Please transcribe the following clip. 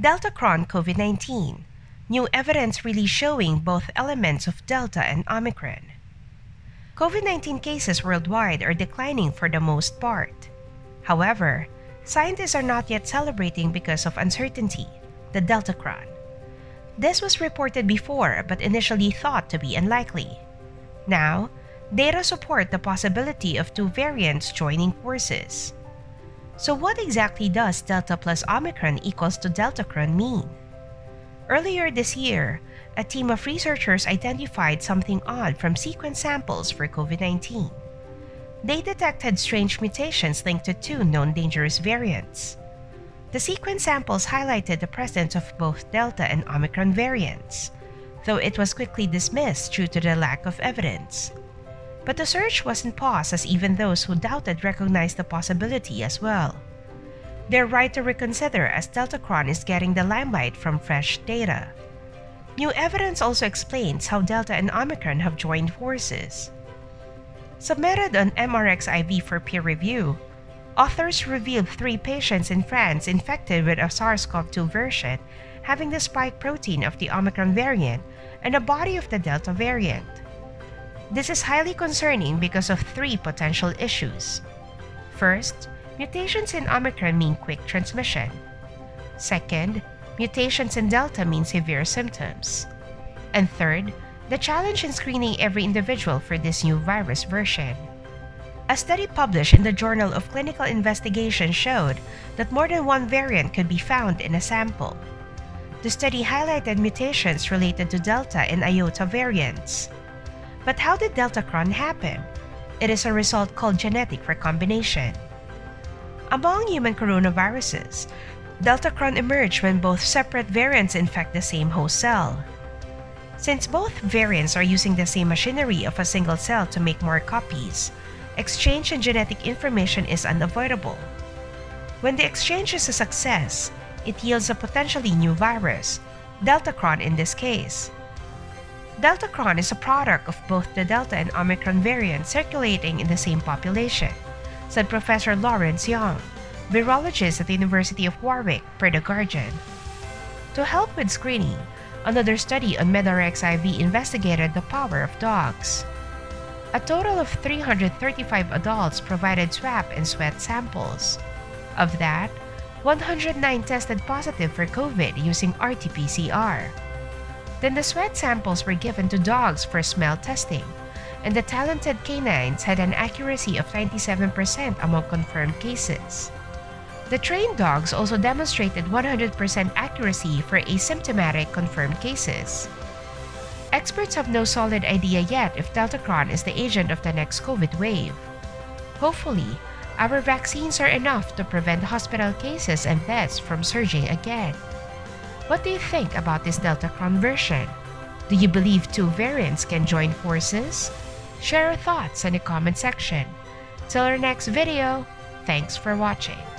Deltacron COVID-19. New evidence really showing both elements of Delta and Omicron. COVID-19 cases worldwide are declining for the most part. However, scientists are not yet celebrating because of uncertainty, the Deltacron. This was reported before but initially thought to be unlikely. Now, data support the possibility of two variants joining forces. So what exactly does Delta plus Omicron equals to Deltacron mean? Earlier this year, a team of researchers identified something odd from sequence samples for COVID-19. They detected strange mutations linked to two known dangerous variants. The sequence samples highlighted the presence of both Delta and Omicron variants, though it was quickly dismissed due to the lack of evidence. But the search wasn't paused, as even those who doubted recognized the possibility as well. They're right to reconsider, as Deltacron is getting the limelight from fresh data. New evidence also explains how Delta and Omicron have joined forces. Submitted on MRXIV for peer review, authors revealed 3 patients in France infected with a SARS-CoV-2 version having the spike protein of the Omicron variant and a body of the Delta variant. This is highly concerning because of 3 potential issues. First, mutations in Omicron mean quick transmission. Second, mutations in Delta mean severe symptoms. And third, the challenge in screening every individual for this new virus version. A study published in the Journal of Clinical Investigation showed that more than one variant could be found in a sample. The study highlighted mutations related to Delta and Iota variants. But how did Deltacron happen? It is a result called genetic recombination. Among human coronaviruses, Deltacron emerged when both separate variants infect the same host cell. Since both variants are using the same machinery of a single cell to make more copies, exchange in genetic information is unavoidable. When the exchange is a success, it yields a potentially new virus, Deltacron in this case. Deltacron is a product of both the Delta and Omicron variants circulating in the same population, said Professor Lawrence Young, virologist at the University of Warwick, per The Guardian. To help with screening, another study on MedRxiv investigated the power of dogs. A total of 335 adults provided swab and sweat samples. Of that, 109 tested positive for COVID using RT-PCR. Then the sweat samples were given to dogs for smell testing, and the talented canines had an accuracy of 97% among confirmed cases. The trained dogs also demonstrated 100% accuracy for asymptomatic confirmed cases. Experts have no solid idea yet if Deltacron is the agent of the next COVID wave. Hopefully, our vaccines are enough to prevent hospital cases and deaths from surging again. What do you think about this Deltacron version? Do you believe 2 variants can join forces? Share your thoughts in the comment section. Till our next video, thanks for watching.